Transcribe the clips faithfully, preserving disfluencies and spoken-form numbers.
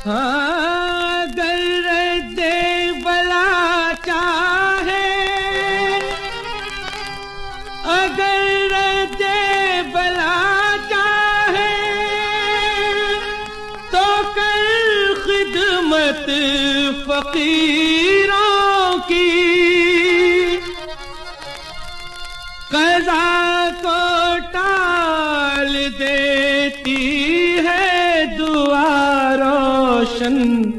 हाँ, अगर दे भला चाहे, अगर दे भला चाहे तो कर खिदमत फकीरों की, क़ज़ा को टाल देती है दुआ रोशन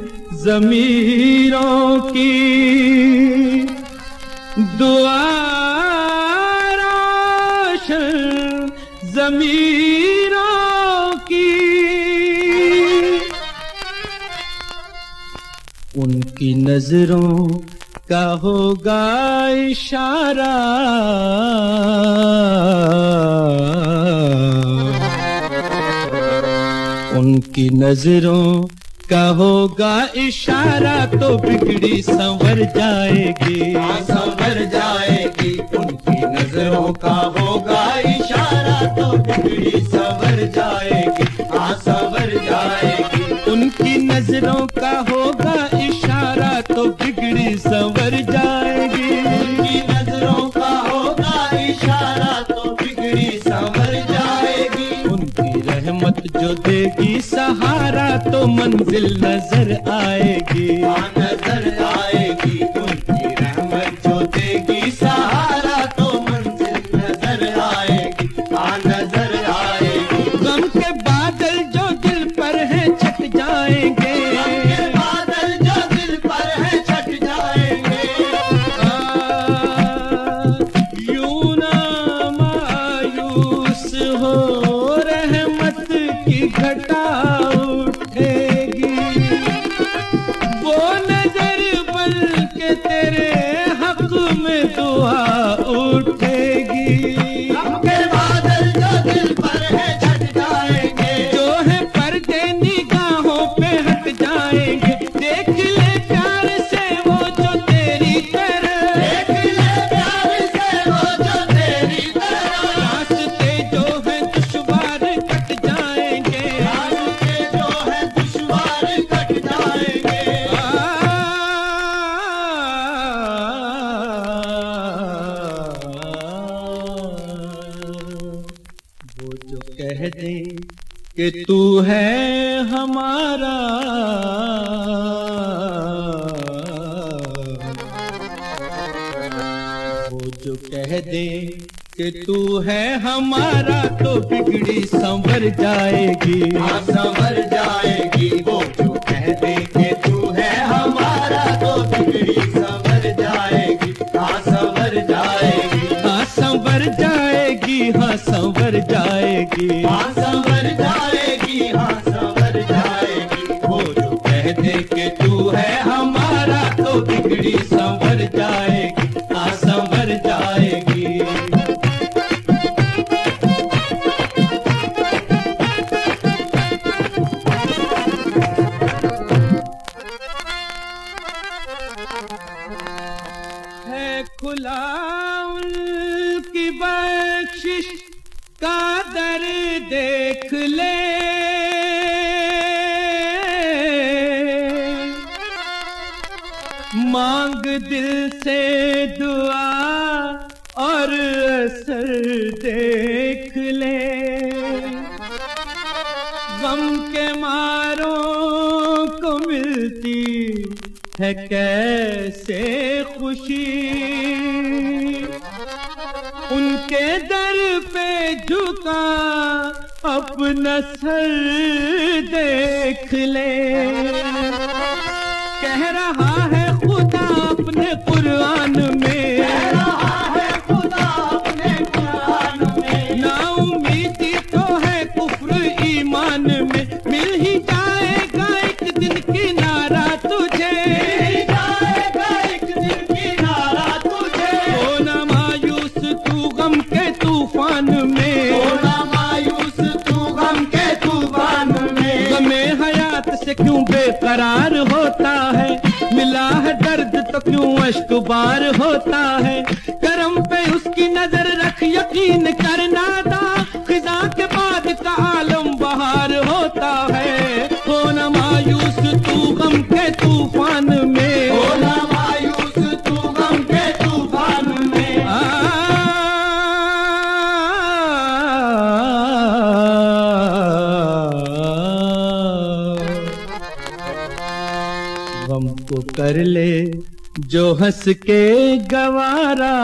ज़मीरों की, दुआ रोशन ज़मीरों की। उनकी नजरों का होगा इशारा, उनकी नजरों का होगा इशारा तो बिगड़ी संवर जाएगी, संवर जाएगी। उनकी नजरों का होगा इशारा तो बिगड़ी संवर जाएगी, हाँ संवर जाएगी। उनकी नजरों का होगा इशारा तो बिगड़ी संवर जाएगी, उनकी नजरों का होगा इशारा तो बिगड़ी संवर जाएगी। उनकी रहमत जो देगी सहारा तो मंजिल नजर आएगी, हाँ नजर आएगी। उनकी रहमत जो देगी सहारा तो मंजिल नजर आएगी, हाँ नजर आएगी। गम के बादल जो दिल पर हैं छट जाएंगे, गम के बादल जो दिल पर हैं छट जाएंगे। यूं ना मायूस हो, रहमत की घटा उठेगी, वो नजर बन के तेरे हक में दुआ उठेगी। गम के बादल जो दिल पर हैं छट जाएंगे, जो है पर्दे निगाहों पे हट जाएंगे, देख ले प्यार से वो जो तेरी तरह, देख ले प्यार से वो जो तेरी तरह। रास्ते जो है दुश्वार कट जाएंगे, रास्ते जो है दुश्वार कट जाएंगे। वो जो कह दे कि तू है हमारा, वो जो कह दे कि तू है हमारा तो बिगड़ी संवर जाएगी, हाँ संवर जाएगी। वो जो कह दे कि तू है हमारा तो बिगड़ी संवर जाएगी, हाँ संवर जाएगी। हाँ संवर जाएगी, हाँ संवर जाएगी, हाँ संवर जाएगी, हाँ संवर जाएगी। वो जो कह दे कि तू है हमारा तो बिगड़ी संवर जाएगी, हाँ संवर जाएगी। है खुला उनकी बख्शिश का दर देख ले, मांग दिल से दुआ और असर देख ले। गम के मारों को मिलती है कैसे खुशी, उनके दर पे झुका अपना सर देख ले। कह रहा है खुदा अपने कुरान में, कह रहा है खुदा अपने कुरान में, ना उम्मीदी तो है कुफ्र ईमान में, मिल ही जाएगा एक दिन किनारा तुझे, मिल ही जाएगा एक दिन किनारा तुझे। हो ना मायूस तू गम के तूफान में, हो ना मायूस तू गम के तूफान में। गमे हयात से क्यों बेकरार होता है, मिला है दर्द तो क्यों अश्कबार होता है। करम पे उसकी नजर रख यकीन करना दा, खिजा के बाद का आलम बहार होता है। हो ना मायूस को कर ले जो हंस के गवारा,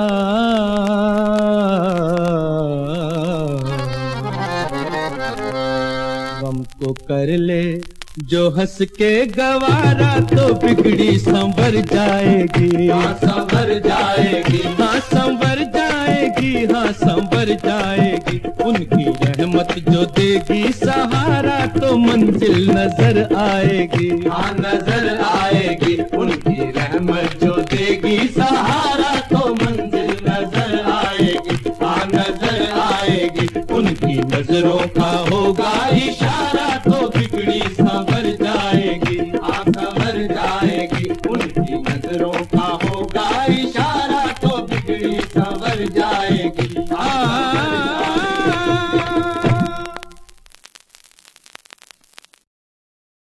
गम को कर ले जो हंस के गवारा, तो बिगड़ी संवर जाएगी, हाँ संवर जाएगी, हाँ संवर जाएगी, हाँ संवर जाएगी। उनकी रहमत जो देगी सहारा, तो मंजिल नजर आएगी, हाँ नजर आएगी। उनकी रहमत जो देगी सहारा, तो मंजिल नजर आएगी, हाँ नजर आएगी। उनकी नजरों का होगा इशारा, तो बिगड़ी सब